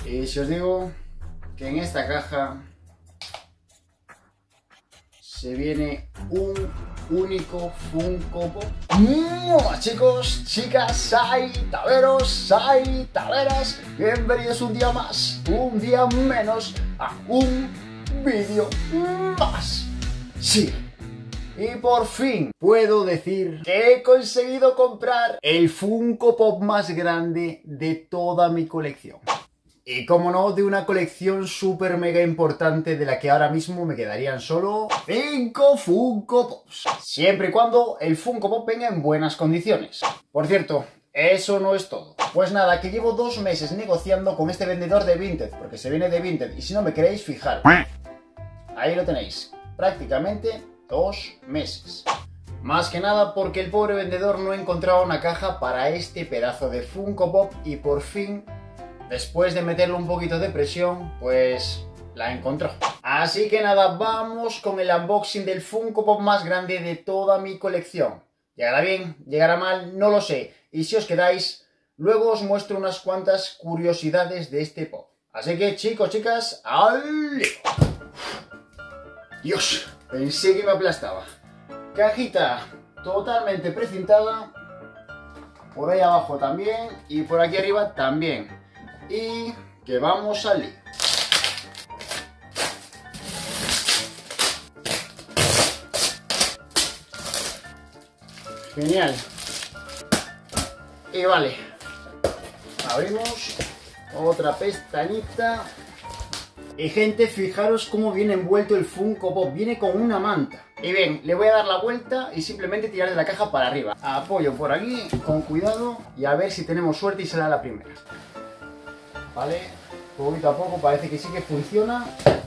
Y si os digo que en esta caja se viene un único Funko Pop. Chicos, chicas, saitaveros, bienvenidos un día más, un día menos, a un vídeo más. Sí, y por fin puedo decir que he conseguido comprar el Funko Pop más grande de toda mi colección. Y como no, de una colección súper mega importante de la que ahora mismo me quedarían solo 5 Funko Pops. Siempre y cuando el Funko Pop venga en buenas condiciones. Por cierto, eso no es todo. Pues nada, que llevo 2 meses negociando con este vendedor de Vinted, porque se viene de Vinted, y si no me queréis, fijaros. Ahí lo tenéis, prácticamente 2 meses. Más que nada porque el pobre vendedor no encontraba una caja para este pedazo de Funko Pop y por fin, después de meterle un poquito de presión, pues la encontró. Así que nada, vamos con el unboxing del Funko Pop más grande de toda mi colección. ¿Llegará bien? ¿Llegará mal? No lo sé. Y si os quedáis, luego os muestro unas cuantas curiosidades de este pop. Así que chicos, chicas, ¡al lío! Dios, pensé que me aplastaba. Cajita totalmente precintada. Por ahí abajo también. Y por aquí arriba también. Y que vamos a lío. Genial. Y vale. Abrimos otra pestañita. Y gente, fijaros cómo viene envuelto el Funko Pop. Viene con una manta. Y bien, le voy a dar la vuelta y simplemente tirar de la caja para arriba. Apoyo por aquí, con cuidado. Y a ver si tenemos suerte y será la primera. Vale, poquito a poco parece que sí que funciona.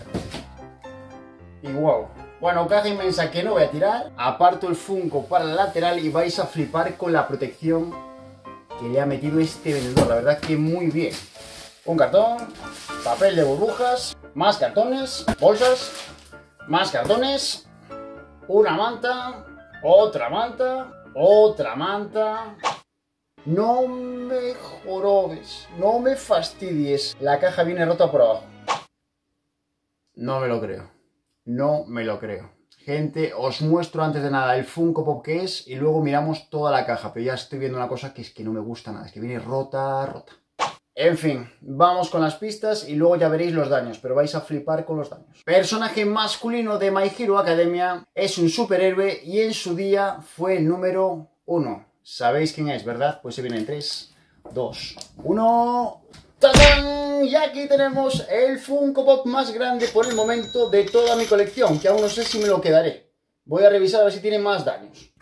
Y wow. Bueno, caja inmensa que no voy a tirar. Aparto el Funko para la lateral y vais a flipar con la protección que le ha metido este vendedor. La verdad que muy bien. Un cartón, papel de burbujas, más cartones, bolsas, más cartones, una manta, otra manta, otra manta. No me jorobes, no me fastidies. La caja viene rota por abajo. No me lo creo. No me lo creo. Gente, os muestro antes de nada el Funko Pop que es y luego miramos toda la caja. Pero ya estoy viendo una cosa que es que no me gusta nada. Es que viene rota, rota. En fin, vamos con las pistas y luego ya veréis los daños, pero vais a flipar con los daños. Personaje masculino de My Hero Academia, es un superhéroe y en su día fue el número 1. ¿Sabéis quién es, verdad? Pues se viene en 3, 2, 1... ¡Tadán! Y aquí tenemos el Funko Pop más grande por el momento de toda mi colección, que aún no sé si me lo quedaré. Voy a revisar a ver si tiene más daños.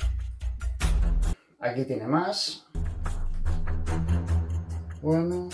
Aquí tiene más. Bueno.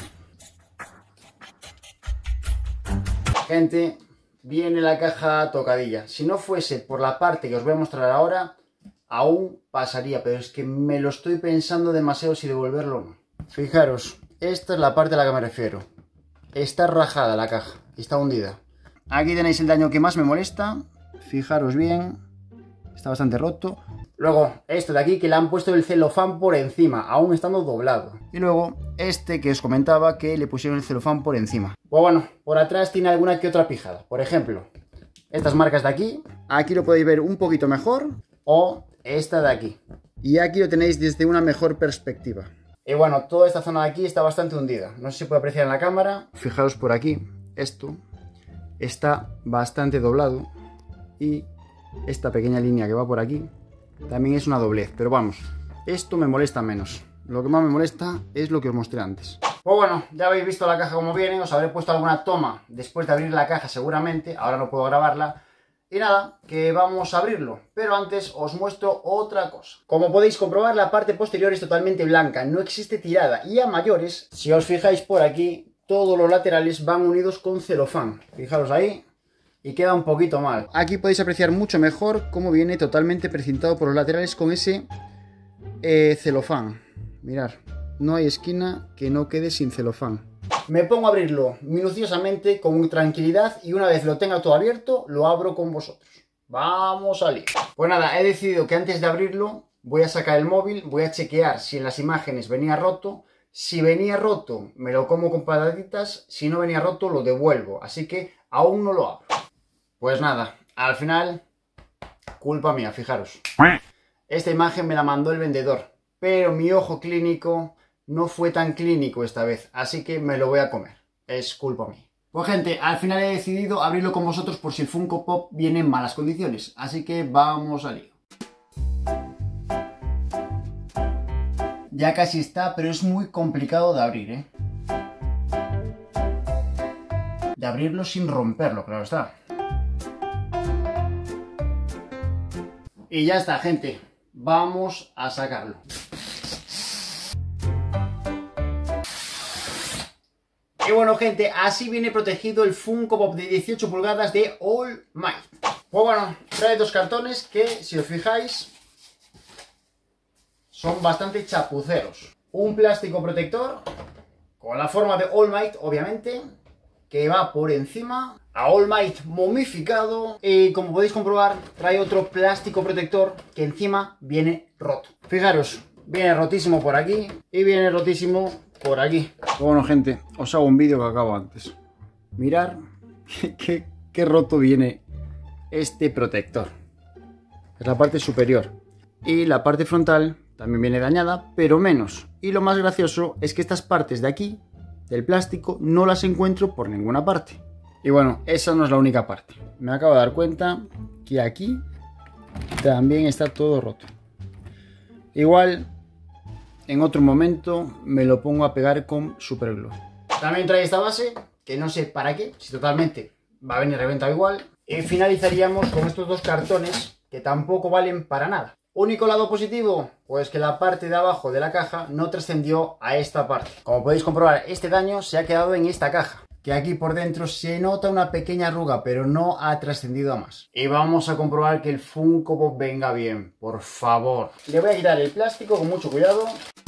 Gente, viene la caja tocadilla. Si no fuese por la parte que os voy a mostrar ahora, aún pasaría, pero es que me lo estoy pensando demasiado si devolverlo o no. Fijaros, esta es la parte a la que me refiero. Está rajada la caja, está hundida. Aquí tenéis el daño que más me molesta. Fijaros bien, está bastante roto. Luego, esto de aquí que le han puesto el celofán por encima, aún estando doblado. Y luego, este que os comentaba que le pusieron el celofán por encima. Pues bueno, por atrás tiene alguna que otra pijada. Por ejemplo, estas marcas de aquí. Aquí lo podéis ver un poquito mejor. O esta de aquí. Y aquí lo tenéis desde una mejor perspectiva. Y bueno, toda esta zona de aquí está bastante hundida. No sé si se puede apreciar en la cámara. Fijaros por aquí, esto está bastante doblado. Y esta pequeña línea que va por aquí también es una doblez, pero vamos, esto me molesta menos. Lo que más me molesta es lo que os mostré antes. Pues bueno, ya habéis visto la caja como viene. Os habré puesto alguna toma después de abrir la caja seguramente. Ahora no puedo grabarla. Y nada, que vamos a abrirlo. Pero antes os muestro otra cosa. Como podéis comprobar, la parte posterior es totalmente blanca. No existe tirada. Y a mayores, si os fijáis por aquí, todos los laterales van unidos con celofán. Fijaros ahí. Y queda un poquito mal. Aquí podéis apreciar mucho mejor cómo viene totalmente precintado por los laterales con ese celofán. Mirad, no hay esquina que no quede sin celofán. Me pongo a abrirlo minuciosamente, con tranquilidad, y una vez lo tenga todo abierto, lo abro con vosotros. Vamos a lío. Pues nada, he decidido que antes de abrirlo voy a sacar el móvil, voy a chequear si en las imágenes venía roto. Si venía roto, me lo como con patatitas. Si no venía roto, lo devuelvo. Así que aún no lo abro. Pues nada, al final, culpa mía, fijaros. Esta imagen me la mandó el vendedor, pero mi ojo clínico no fue tan clínico esta vez, así que me lo voy a comer. Es culpa mía. Pues gente, al final he decidido abrirlo con vosotros por si el Funko Pop viene en malas condiciones, así que vamos al lío. Ya casi está, pero es muy complicado de abrir, ¿eh? De abrirlo sin romperlo, claro está. Y ya está, gente. Vamos a sacarlo. Y bueno, gente, así viene protegido el Funko Pop de 18 pulgadas de All Might. Pues bueno, trae dos cartones que, si os fijáis, son bastante chapuceros. Un plástico protector con la forma de All Might, obviamente, que va por encima. A All Might momificado. Y como podéis comprobar, trae otro plástico protector que encima viene roto. Fijaros, viene rotísimo por aquí y viene rotísimo por aquí. Bueno, gente, os hago un vídeo que acabo antes. Mirad qué roto viene este protector. Es la parte superior. Y la parte frontal también viene dañada, pero menos. Y lo más gracioso es que estas partes de aquí, del plástico, no las encuentro por ninguna parte. Y bueno, esa no es la única parte. Me acabo de dar cuenta que aquí también está todo roto. Igual, en otro momento me lo pongo a pegar con Superglue. También trae esta base, que no sé para qué, si totalmente va a venir reventado igual. Y finalizaríamos con estos dos cartones que tampoco valen para nada. Único lado positivo, pues que la parte de abajo de la caja no trascendió a esta parte. Como podéis comprobar, este daño se ha quedado en esta caja, que aquí por dentro se nota una pequeña arruga, pero no ha trascendido a más. Y vamos a comprobar que el Funko Pop venga bien, por favor. Le voy a quitar el plástico con mucho cuidado.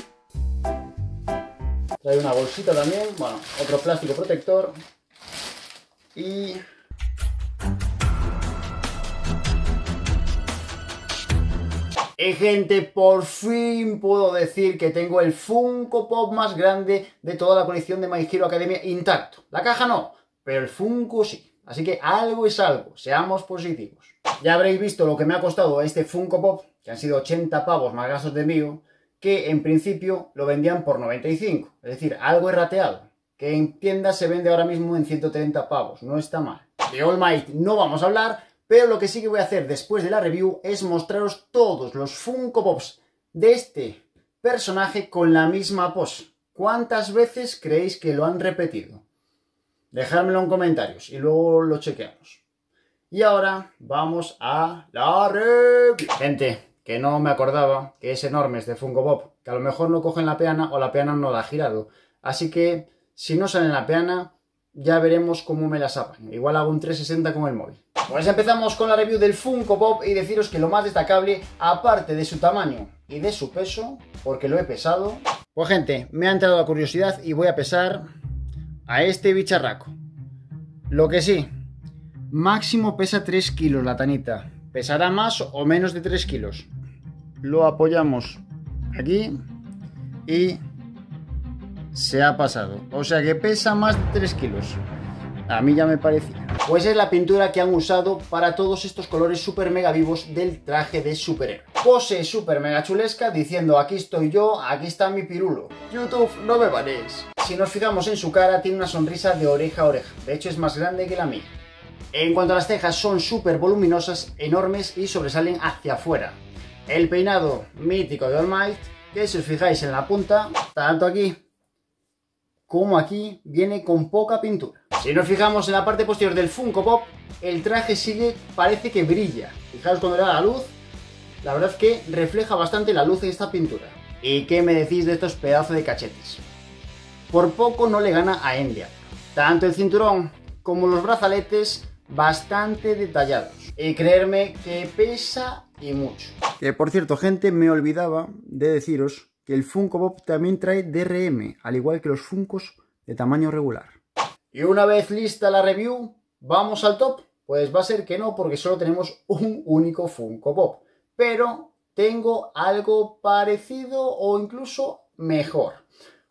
Trae una bolsita también, bueno, otro plástico protector. Y gente, por fin puedo decir que tengo el Funko Pop más grande de toda la colección de My Hero Academia intacto. La caja no, pero el Funko sí. Así que algo es algo, seamos positivos. Ya habréis visto lo que me ha costado este Funko Pop, que han sido 80 pavos más gastos de envío, que en principio lo vendían por 95. Es decir, algo errateado, que en tiendas se vende ahora mismo en 130 pavos. No está mal. De All Might no vamos a hablar, pero lo que sí que voy a hacer después de la review es mostraros todos los Funko Pops de este personaje con la misma pose. ¿Cuántas veces creéis que lo han repetido? Dejádmelo en comentarios y luego lo chequeamos. Y ahora vamos a la review. Gente, que no me acordaba que es enorme este Funko Pop, que a lo mejor no cogen la peana o la peana no la ha girado. Así que si no sale en la peana, ya veremos cómo me la sacan. Igual hago un 360 con el móvil. Pues empezamos con la review del Funko Pop y deciros que lo más destacable, aparte de su tamaño y de su peso, porque lo he pesado. Pues gente, me ha entrado la curiosidad y voy a pesar a este bicharraco. Lo que sí, máximo pesa 3 kilos la tanita. Pesará más o menos de 3 kilos. Lo apoyamos aquí y se ha pasado. O sea que pesa más de 3 kilos. A mí ya me parecía. Pues es la pintura que han usado para todos estos colores super mega vivos del traje de superhéroe. Pose super mega chulesca diciendo aquí estoy yo, aquí está mi pirulo. YouTube, no me banéis. Si nos fijamos en su cara, tiene una sonrisa de oreja a oreja. De hecho es más grande que la mía. En cuanto a las cejas, son súper voluminosas, enormes y sobresalen hacia afuera. El peinado mítico de All Might, que si os fijáis en la punta, tanto aquí como aquí, viene con poca pintura. Si nos fijamos en la parte posterior del Funko Pop, el traje parece que brilla. Fijaos cuando le da la luz, la verdad es que refleja bastante la luz en esta pintura. ¿Y qué me decís de estos pedazos de cachetes? Por poco no le gana a Endia. Tanto el cinturón como los brazaletes bastante detallados. Y creerme que pesa y mucho. Que por cierto, gente, me olvidaba de deciros que el Funko Pop también trae DRM, al igual que los Funkos de tamaño regular. Y una vez lista la review, ¿vamos al top? Pues va a ser que no, porque solo tenemos un único Funko Pop. Pero tengo algo parecido o incluso mejor.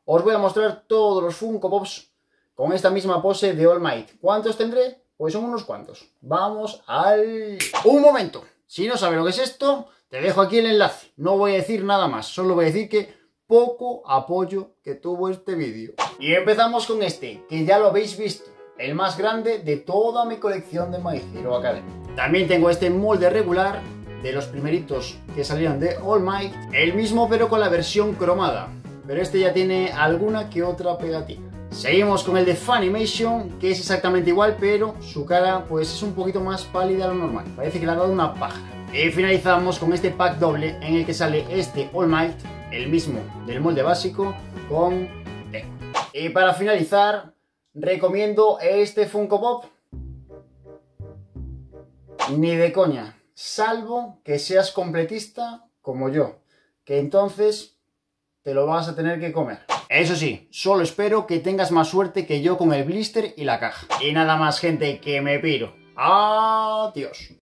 os voy a mostrar todos los Funko Pops con esta misma pose de All Might. ¿Cuántos tendré? Pues son unos cuantos. Vamos al... ¡Un momento! Si no sabes lo que es esto, te dejo aquí el enlace. No voy a decir nada más, solo voy a decir que poco apoyo que tuvo este vídeo. Y empezamos con este, que ya lo habéis visto. El más grande de toda mi colección de My Hero Academy. También tengo este molde regular de los primeritos que salieron de All Might. El mismo pero con la versión cromada. Pero este ya tiene alguna que otra pegatina. Seguimos con el de Funimation, que es exactamente igual, pero su cara pues es un poquito más pálida de lo normal. Parece que le ha dado una paja. Y finalizamos con este pack doble en el que sale este All Might, el mismo del molde básico, con Deku. Y para finalizar, recomiendo este Funko Pop. Ni de coña, salvo que seas completista como yo, que entonces te lo vas a tener que comer. Eso sí, solo espero que tengas más suerte que yo con el blister y la caja. Y nada más, gente, que me piro. Adiós.